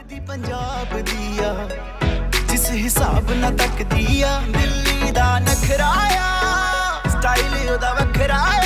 पंजाब दिया जिस हिसाब ना तक दिया दिल्ली दा नखराया स्टाइल ओदा वखराया।